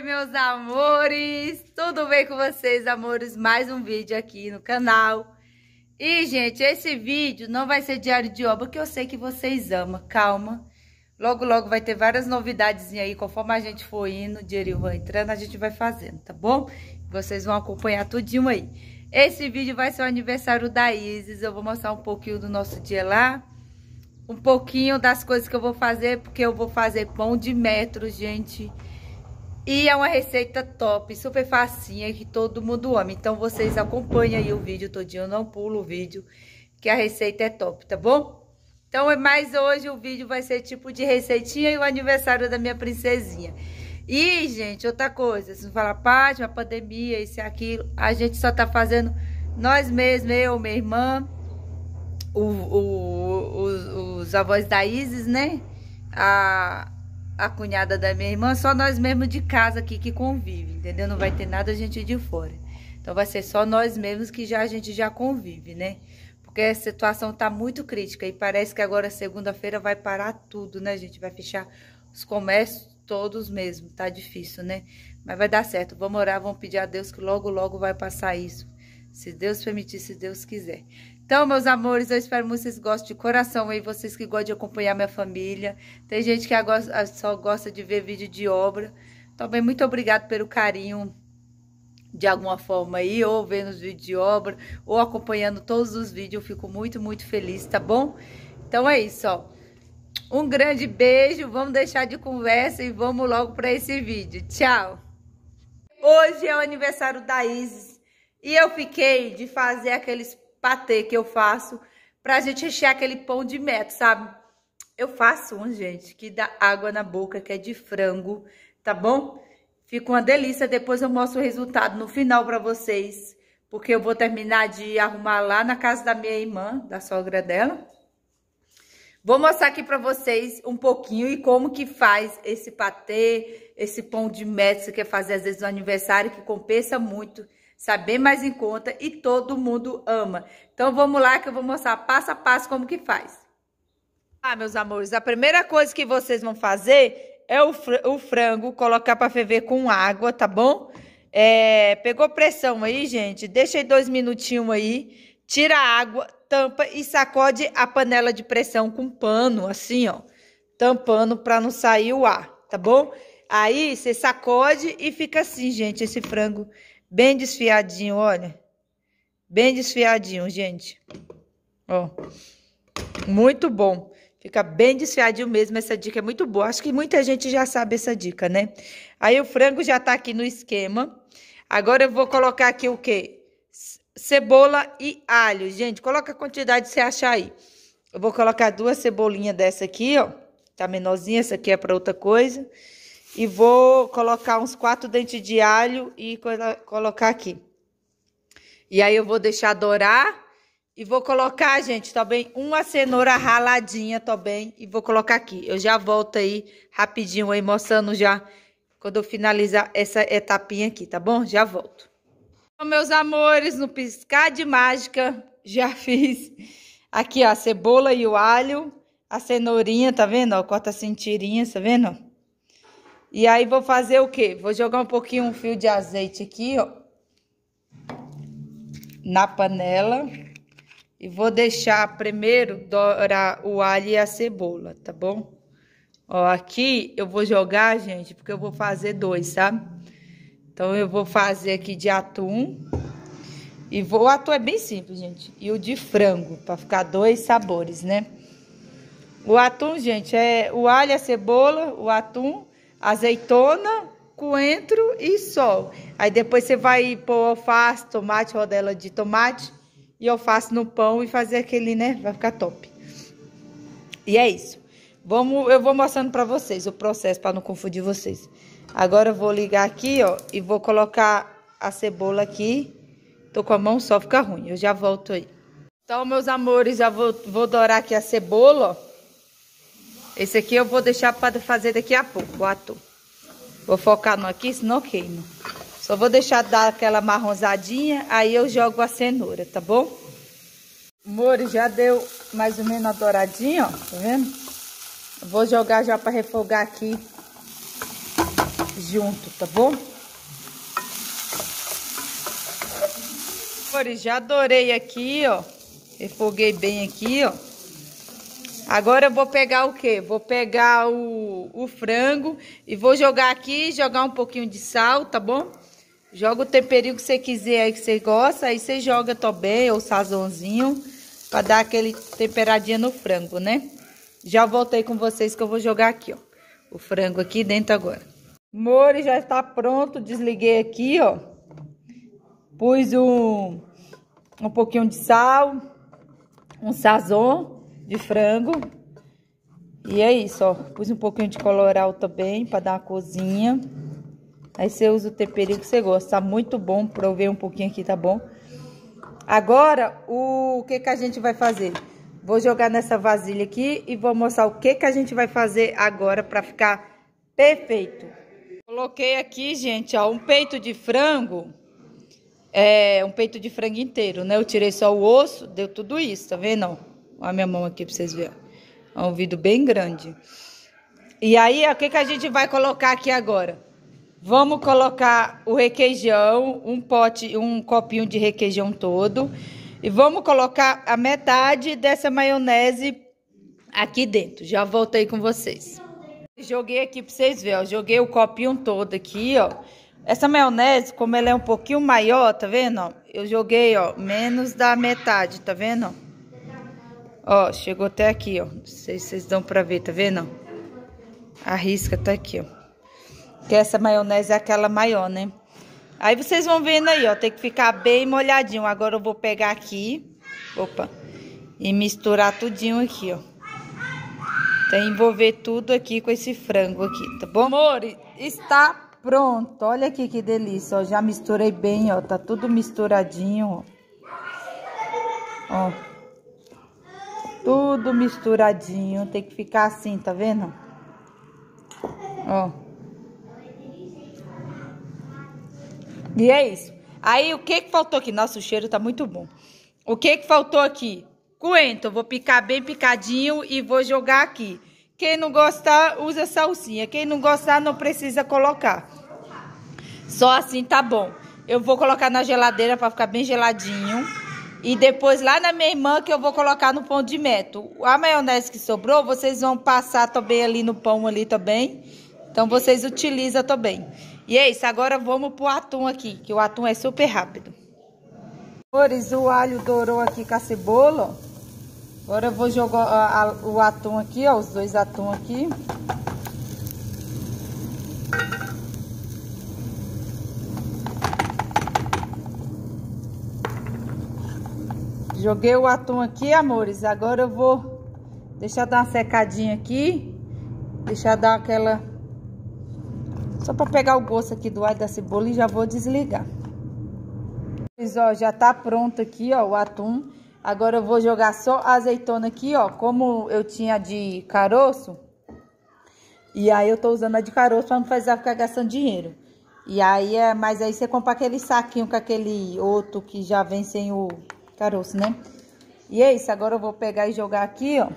Meus amores, tudo bem com vocês, amores? Mais um vídeo aqui no canal. E, gente, esse vídeo não vai ser diário de obra, que eu sei que vocês amam. Calma, logo, logo vai ter várias novidades aí. Conforme a gente for indo, o dinheirinho vai entrando, a gente vai fazendo, tá bom? Vocês vão acompanhar tudinho aí. Esse vídeo vai ser o aniversário da Isis. Eu vou mostrar um pouquinho do nosso dia lá. Um pouquinho das coisas que eu vou fazer, porque eu vou fazer pão de metro, gente. E é uma receita top, super facinha, que todo mundo ama. Então, vocês acompanhem aí o vídeo todinho, não pulo o vídeo, que a receita é top, tá bom? Então, mas hoje o vídeo vai ser tipo de receitinha e o aniversário da minha princesinha. E, gente, outra coisa, se não falar parte, uma pandemia, isso e aquilo, a gente só tá fazendo nós mesmos, eu, minha irmã, os avós da Isis, né? A cunhada da minha irmã, só nós mesmos de casa aqui que convive, entendeu? Não vai ter nada gente de fora. Então vai ser só nós mesmos que a gente já convive, né? Porque a situação tá muito crítica e parece que agora segunda-feira vai parar tudo, né, gente? Vai fechar os comércios todos mesmo, tá difícil, né? Mas vai dar certo. Vamos orar, vamos pedir a Deus que logo, logo vai passar isso. Se Deus permitir, se Deus quiser. Então, meus amores, eu espero muito que vocês gostem de coração aí, vocês que gostam de acompanhar minha família. Tem gente que só gosta de ver vídeo de obra. Também muito obrigado pelo carinho de alguma forma aí, ou vendo os vídeos de obra, ou acompanhando todos os vídeos. Eu fico muito, muito feliz, tá bom? Então é isso, ó. Um grande beijo, vamos deixar de conversa e vamos logo para esse vídeo. Tchau! Hoje é o aniversário da Isis e eu fiquei de fazer aqueles patê que eu faço pra gente rechear aquele pão de metro, sabe? Eu faço um, gente, que dá água na boca, que é de frango, tá bom? Fica uma delícia, depois eu mostro o resultado no final pra vocês, porque eu vou terminar de arrumar lá na casa da minha irmã, da sogra dela. Vou mostrar aqui pra vocês um pouquinho e como que faz esse patê, esse pão de metro, você quer fazer às vezes no aniversário, que compensa muito, sabe, bem mais em conta e todo mundo ama. Então, vamos lá que eu vou mostrar passo a passo como que faz. Ah, meus amores, a primeira coisa que vocês vão fazer é o frango, colocar para ferver com água, tá bom? Pegou pressão aí, gente? Deixa aí 2 minutinhos aí, tira a água, tampa e sacode a panela de pressão com pano, assim, ó, tampando para não sair o ar, tá bom? Aí, você sacode e fica assim, gente, esse frango bem desfiadinho, olha. Bem desfiadinho, gente. Ó. Muito bom. Fica bem desfiadinho mesmo. Essa dica é muito boa. Acho que muita gente já sabe essa dica, né? Aí o frango já tá aqui no esquema. Agora eu vou colocar aqui o quê? Cebola e alho. Gente, coloca a quantidade que você achar aí. Eu vou colocar 2 cebolinhas dessa aqui, ó. Tá menorzinha, essa aqui é pra outra coisa. E vou colocar uns 4 dentes de alho e colocar aqui. E aí eu vou deixar dourar. E vou colocar, gente, também uma cenoura raladinha também. E vou colocar aqui. Eu já volto aí rapidinho aí, mostrando já quando eu finalizar essa etapinha aqui, tá bom? Já volto. Então, meus amores, no piscar de mágica, já fiz aqui, ó, a cebola e o alho. A cenourinha, tá vendo? Ó, corta assim tirinhas, tá vendo? E aí, vou fazer o quê? Vou jogar um pouquinho, um fio de azeite aqui, ó. Na panela. E vou deixar primeiro dourar o alho e a cebola, tá bom? Ó, aqui eu vou jogar, gente, porque eu vou fazer 2, sabe? Então, eu vou fazer aqui de atum. E o atum é bem simples, gente. E o de frango, pra ficar 2 sabores, né? O atum, gente, é o alho, a cebola, o atum, azeitona, coentro e sal. Aí depois você vai pôr alface, tomate, rodela de tomate e alface no pão e fazer aquele, né? Vai ficar top. E é isso. Eu vou mostrando pra vocês o processo, pra não confundir vocês. Agora eu vou ligar aqui, ó, e vou colocar a cebola aqui. Tô com a mão só, fica ruim. Eu já volto aí. Então, meus amores, já vou dourar aqui a cebola, ó. Esse aqui eu vou deixar para fazer daqui a pouco, o atum. Vou focar no aqui, senão queima. Só vou deixar dar aquela marronzadinha, aí eu jogo a cenoura, tá bom? Amor, já deu mais ou menos a douradinha, ó, tá vendo? Eu vou jogar já para refogar aqui. junto, tá bom? Já adorei aqui, ó. Refoguei bem aqui, ó. Agora eu vou pegar o quê? Vou pegar o frango e vou jogar aqui, jogar um pouquinho de sal, tá bom? Joga o temperinho que você quiser aí, que você gosta. Aí você joga também, ou sazonzinho, pra dar aquele temperadinho no frango, né? Já voltei com vocês que eu vou jogar aqui, ó. O frango aqui dentro agora. O molho já está pronto, desliguei aqui, ó. Pus um pouquinho de sal, um sazon de frango. E é isso, ó. Pus um pouquinho de colorau também, pra dar uma corzinha. Aí você usa o temperinho que você gosta. Tá muito bom, provei um pouquinho aqui, tá bom? Agora, o que a gente vai fazer? Vou jogar nessa vasilha aqui e vou mostrar o que a gente vai fazer agora pra ficar perfeito. Coloquei aqui, gente, ó, um peito de frango. Um peito de frango inteiro, né? Eu tirei só o osso, deu tudo isso, tá vendo? Olha a minha mão aqui pra vocês verem. É um vidro bem grande. E aí, o que a gente vai colocar aqui agora? Vamos colocar o requeijão, um copinho de requeijão todo. E vamos colocar a metade dessa maionese aqui dentro. Já voltei com vocês. Joguei aqui pra vocês verem, ó. Joguei o copinho todo aqui, ó. Essa maionese, como ela é um pouquinho maior, tá vendo, ó? Eu joguei, ó, menos da metade, tá vendo? Ó, chegou até aqui, ó. Não sei se vocês dão pra ver, tá vendo? A risca tá aqui, ó. Que essa maionese é aquela maior, né? Aí vocês vão vendo aí, ó. Tem que ficar bem molhadinho. Agora eu vou pegar aqui. Opa. E misturar tudinho aqui, ó. Tem que envolver tudo aqui com esse frango aqui, tá bom? Amor, está pronto. Olha aqui que delícia, ó. Já misturei bem, ó. Tá tudo misturadinho, ó. Ó. Tudo misturadinho. Tem que ficar assim, tá vendo? Ó. E é isso. Aí, o que faltou aqui? Nossa, o cheiro tá muito bom. O que faltou aqui? Coentro. Eu vou picar bem picadinho e vou jogar aqui. Quem não gostar, usa salsinha. Quem não gostar, não precisa colocar. Só assim tá bom. Eu vou colocar na geladeira pra ficar bem geladinho. E depois lá na minha irmã que eu vou colocar no pão de metro. A maionese que sobrou, vocês vão passar também ali no pão ali também. Então, vocês utilizam também. E é isso, agora vamos pro atum aqui, que o atum é super rápido. Amores, o alho dourou aqui com a cebola, ó. Agora eu vou jogar o atum aqui, ó, os dois atum aqui. Joguei o atum aqui, amores. Agora eu vou deixar dar uma secadinha aqui. Deixar dar aquela... Só pra pegar o gosto aqui do alho da cebola e já vou desligar. Ó, já tá pronto aqui, ó, o atum. Agora eu vou jogar só a azeitona aqui, ó. Como eu tinha de caroço. E aí eu tô usando a de caroço pra não precisar ficar gastando dinheiro. E aí mas aí você compra aquele saquinho com aquele outro que já vem sem o caroço, né? E é isso, agora eu vou pegar e jogar aqui, ó.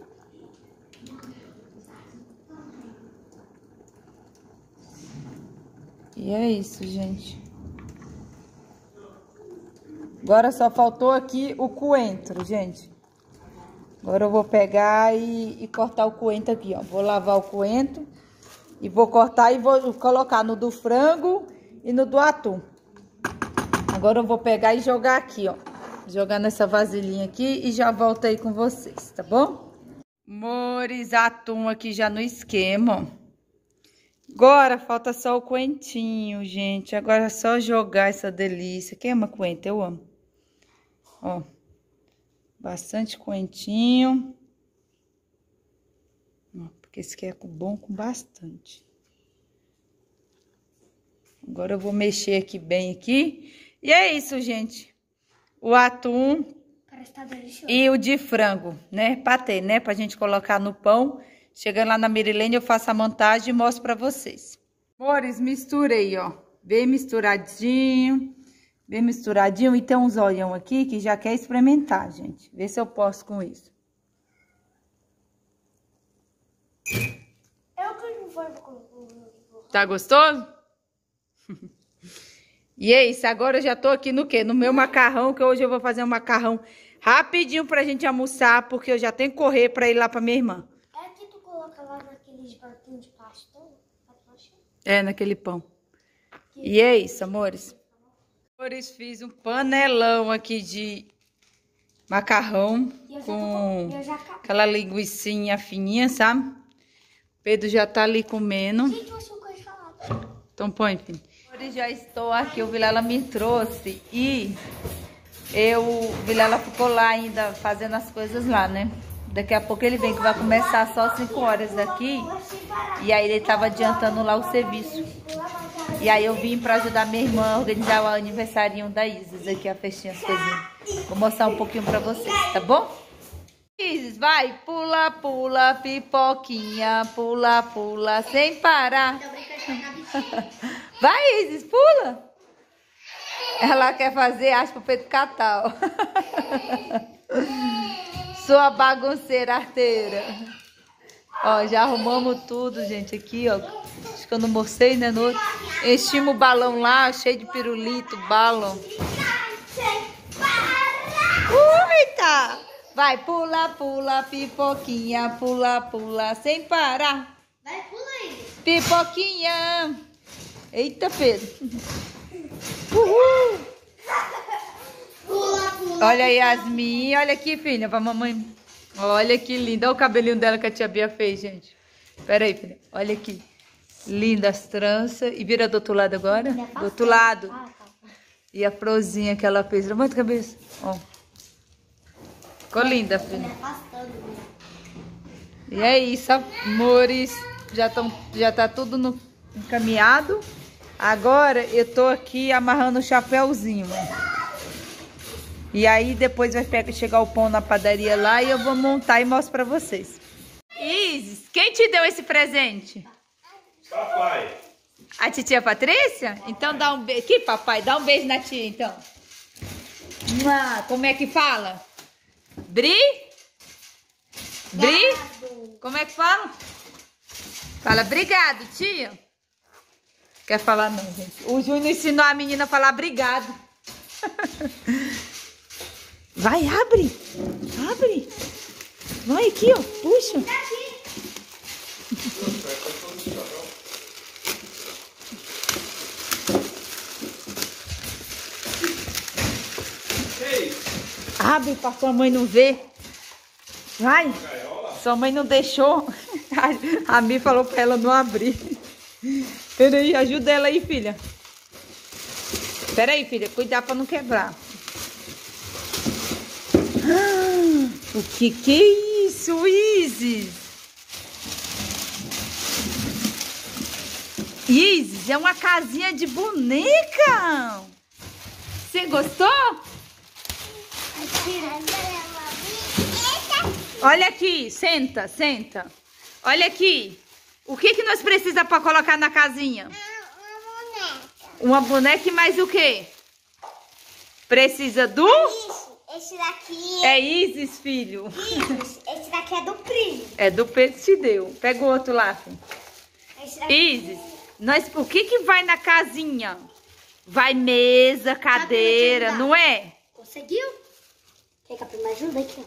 E é isso, gente. Agora só faltou aqui o coentro, gente. Agora eu vou pegar e cortar o coentro aqui, ó. Vou lavar o coentro e vou cortar e vou colocar no do frango e no do atum. Agora eu vou pegar e jogar aqui, ó. Jogar nessa vasilhinha aqui e já volto aí com vocês, tá bom? Amores, atum aqui já no esquema, ó. Agora falta só o coentinho, gente. Agora é só jogar essa delícia. Quem ama coentro? Eu amo. Ó. Bastante coentinho. Ó, porque esse aqui é bom com bastante. Agora eu vou mexer aqui bem aqui. E é isso, gente. O atum e o de frango, né? Patê, né? Pra gente colocar no pão. Chegando lá na Merilene, eu faço a montagem e mostro pra vocês. Amores, misturei, ó. Bem misturadinho. Bem misturadinho. E tem uns olhão aqui que já quer experimentar, gente. Vê se eu posso com isso. Tá gostoso? E é isso, agora eu já tô aqui no quê? No meu macarrão, que hoje eu vou fazer um macarrão rapidinho pra gente almoçar, porque eu já tenho que correr pra ir lá pra minha irmã. É que tu coloca lá naqueles barquinhos de plástico? É, naquele pão. E é isso, amores. Amores, fiz um panelão aqui de macarrão com aquela linguicinha fininha, sabe? Pedro já tá ali comendo. Gente, eu achei coisa falada. Então põe, filho. Amores, já estou aqui, o Vilela me trouxe e o Vilela ficou lá ainda fazendo as coisas lá, né? Daqui a pouco ele vem, que vai começar só 5 horas daqui. E aí ele tava adiantando lá o serviço. E aí eu vim pra ajudar minha irmã a organizar o aniversário da Isis aqui, a festinha, as coisinhas. Vou mostrar um pouquinho pra vocês, tá bom? Isis, vai, pula, pula, pipoquinha, pula, pula, sem parar. Vai, Isis, pula. Ela quer fazer, acho, pro Pedro catar, ó. Sua bagunceira arteira. Ó, já arrumamos tudo, gente, aqui, ó. Acho que eu não mostrei, né, no outro. Enchimos o balão lá, cheio de pirulito, balão. Eita! Vai, pula, pula, pipoquinha, pula, pula, sem parar. Vai, pula aí. Pipoquinha. Eita, Pedro. Uhul. Pula, pula. Olha aí, Yasmin. Olha aqui, filha, pra mamãe. Olha que linda. Olha o cabelinho dela que a tia Bia fez, gente. Pera aí, filha. Olha aqui. Linda as tranças. E vira do outro lado agora? Do outro lado. E a florzinha que ela fez. Levanta a cabeça. Ó. Ficou linda, filha. E é isso, amores. Já tá tudo encaminhado. Agora eu tô aqui amarrando o chapéuzinho, ó. E aí depois vai chegar o pão na padaria lá e eu vou montar e mostro pra vocês. Isis, quem te deu esse presente? Papai. A titia Patrícia? Então dá um beijo. Aqui, papai, dá um beijo na tia, então. Como é que fala? Bri? Bri? Como é que fala? Fala, obrigado, tia. Quer falar não, gente. O Júnior ensinou a menina a falar obrigado. Vai, abre. Abre. Vai aqui, ó. Puxa. Abre pra sua mãe não ver. Vai. Sua mãe não deixou. A Mi falou pra ela não abrir. Peraí, ajuda ela aí, filha. Peraí, filha. Cuidar pra não quebrar. O que é isso, Isis? Isis, é uma casinha de boneca. Você gostou? Olha aqui, senta, senta. Olha aqui. O que nós precisamos para colocar na casinha? Uma boneca. Uma boneca e mais o quê? Precisa do... Esse daqui É Isis, filho. Isis. Esse daqui é do primo. É do Pedro te deu. Pega o outro lá, filho. Esse daqui... Isis, o que vai na casinha? Vai mesa, cadeira, não é? Conseguiu? Quer que a prima ajuda aqui?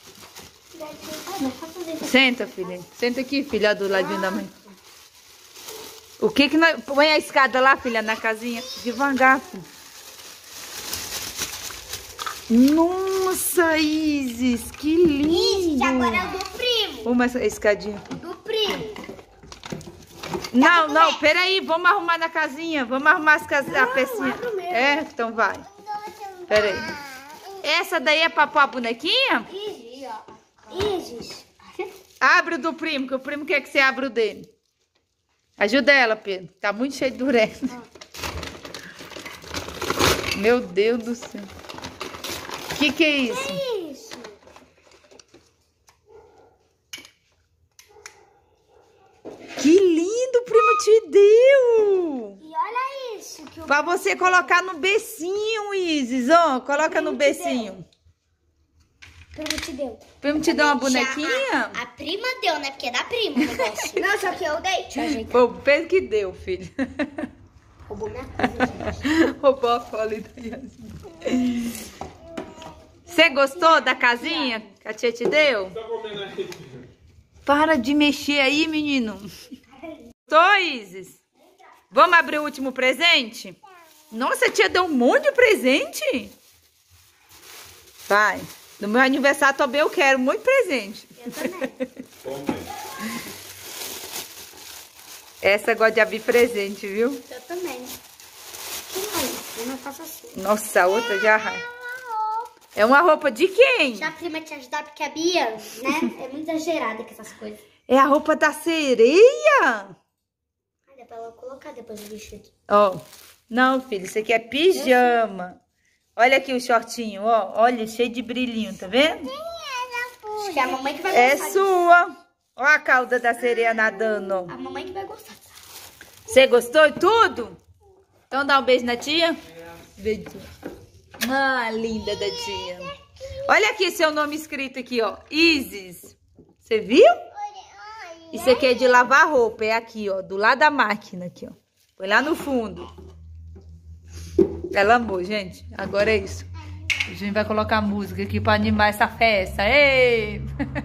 Senta, filha. Senta aqui, filha, do ladinho da mãe. O que nós... Põe a escada lá, filha, na casinha. Devagar, filha. Nossa, Isis, que lindo. Isis, agora é o do primo. Uma escadinha. Do primo. Não, peraí. Vamos arrumar na casinha. Vamos arrumar a pecinha. É, então vai. Peraí. Essa daí é pra pôr a bonequinha? Isis, ó. Isis. Abre o do primo, que o primo quer que você abra o dele. Ajuda ela, Pedro. Tá muito cheio de durex. Meu Deus do céu. O que é isso? Que é isso? Que lindo, o primo te deu. E olha isso. Que Pra você colocar no becinho, Isis. Ó, coloca no becinho. Primo te deu. Primo te deu uma bonequinha? A prima deu, né? Porque é da prima o negócio. Não, só que eu dei. Deixa eu ajeitar. Foi o Pedro que deu, filho. Roubou minha coisa, gente. Roubou a cola da Yasmin. Você gostou da casinha que a tia te deu? Para de mexer aí, menino. Gostou, Isis? Vamos abrir o último presente? Nossa, a tia deu um monte de presente. Vai. No meu aniversário também eu quero muito presente. Eu também. Essa gosta de abrir presente, viu? Eu também. Que mais? Eu não faço assim. Nossa, a outra já... É uma roupa de quem? Já a prima te ajudar, porque a Bia, né? É muito exagerada com essas coisas. É a roupa da sereia? Dá pra ela colocar depois do vestido. Ó, não, filho, isso aqui é pijama. Olha aqui o shortinho, ó. Olha, cheio de brilhinho, tá vendo? Acho que é a mamãe que vai É gostar. sua. Ó a cauda da sereia nadando. A mamãe que vai gostar. Você gostou de tudo? Então dá um beijo na tia. Beijo. Ah, linda da tia. Olha aqui seu nome escrito aqui, ó. Isis. Você viu? Isso aqui é de lavar roupa. É aqui, ó. Do lado da máquina, aqui, ó. Foi lá no fundo. Pelo amor, gente. Agora é isso. A gente vai colocar música aqui pra animar essa festa. Ei!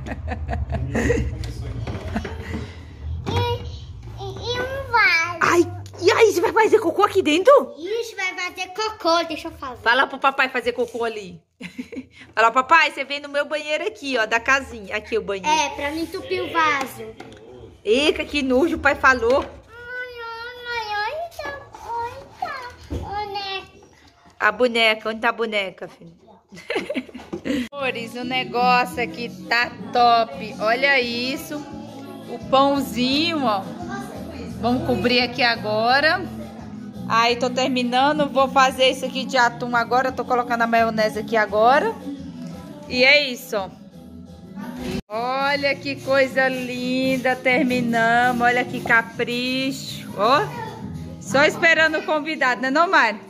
E um vaso. Ai, e aí, você vai fazer cocô aqui dentro? Ixi, vai fazer cocô. Deixa eu fazer. Fala pro papai fazer cocô ali. Fala, papai, você vem no meu banheiro aqui, ó, da casinha. Aqui o banheiro. É, pra não entupir o vaso. Eita, que nojo, o pai falou. A boneca, onde tá a boneca, filho? Amores, o negócio aqui tá top. Olha isso. O pãozinho, ó. Vamos cobrir aqui agora. Aí, tô terminando. Vou fazer isso aqui de atum agora. Tô colocando a maionese aqui agora. E é isso, ó. Olha que coisa linda. Terminamos. Olha que capricho. Ó. Só esperando o convidado, né, não, Mari?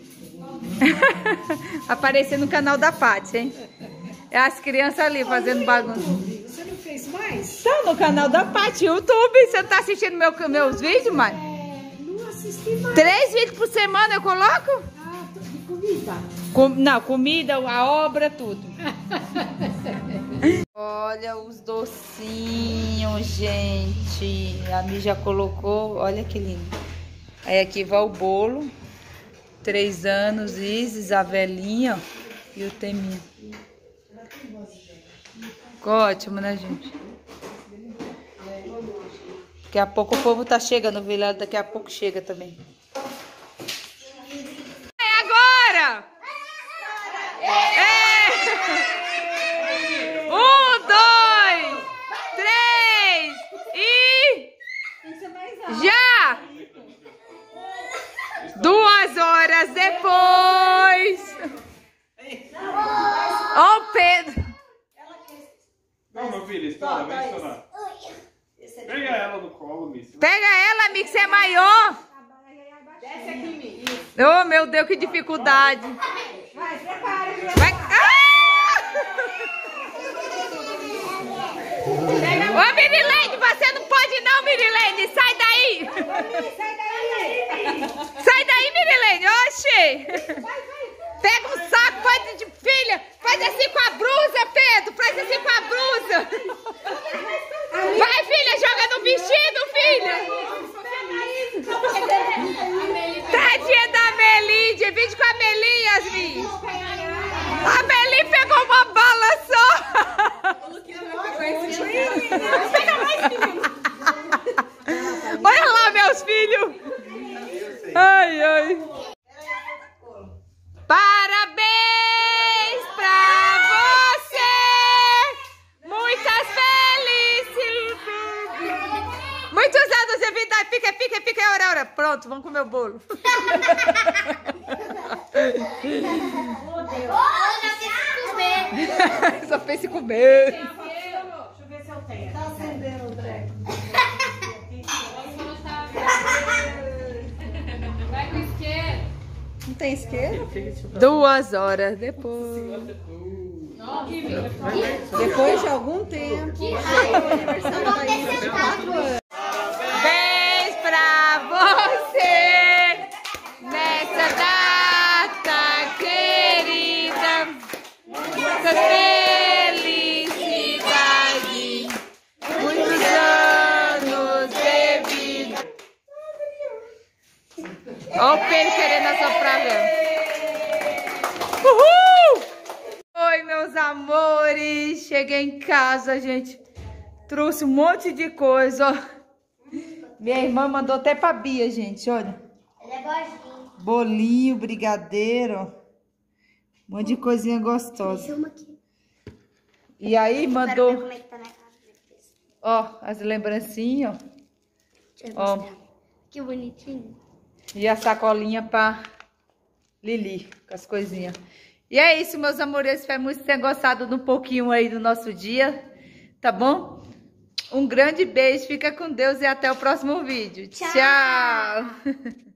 Aparecer no canal da Paty, hein? É as crianças ali fazendo bagunça. Você não fez mais? Tá no canal da Paty, YouTube. Você tá assistindo meus vídeos, Mari? Não assisti mais. 3 vídeos por semana eu coloco? Ah, de comida. Não, comida, a obra, tudo. Olha os docinhos, gente. A Mi já colocou. Olha que lindo. Aí aqui vai o bolo. 3 anos, Isis, a velhinha e o Teminha. Ficou ótimo, né, gente? Daqui a pouco o povo tá chegando, viu? Daqui a pouco chega também. É agora! É! 1, 2, 3 e... Já! 2 horas depois. Ó o Pedro. Não, meu filho, estoura, vem estourar. Pega ela no colo, Miss. Pega ela, amiga, que você é maior. Desce aqui, Mi. Oh, meu Deus, que dificuldade. Vai, prepara. Vai. Ah! Ô, Mirilene, você não pode não, Mirilene. Sai daí. Sai daí. Sai daí, Mirilene. Oxê. Pega um saco, faz de filha. Faz assim com a brusa, Pedro. Faz assim com a brusa. Vai, filha, joga no vestido, filha. Tadinha da Meli. Divide com a Meli, Yasmin. A Meli pegou uma bala só. Olha lá, meus filhos. Ai, ai. Parabéns pra você. Muitas felicidades. Muitos anos de vida. Fica, ora. Pronto, vamos comer o bolo. Só fez se comer. Deixa eu ver se eu tenho. Tá acendendo o treco. Vai com isqueiro. Não tem isqueiro? 2 horas depois. Depois de algum tempo, chega o aniversário da Isis de 4 anos. Parabéns pra você nessa data querida. Muita felicidade, muitos anos de vida. Olha o Pedro querendo assoprar mesmo. Uhul! Oi, meus amores. Cheguei em casa, gente. Trouxe um monte de coisa, ó. Minha irmã mandou até pra Bia, gente, olha. Ela é boazinha. Bolinho, brigadeiro. Um monte de coisinha gostosa. Uma aqui. E aí Quero ver mandou, como é que tá na casa depois. ó, as lembrancinhas, ó. Deixa eu Ó. mostrar. Que bonitinho. E a sacolinha pra Lili, com as coisinhas. E é isso, meus amores. Espero muito que tenham gostado de um pouquinho aí do nosso dia, tá bom? Um grande beijo, fica com Deus e até o próximo vídeo. Tchau.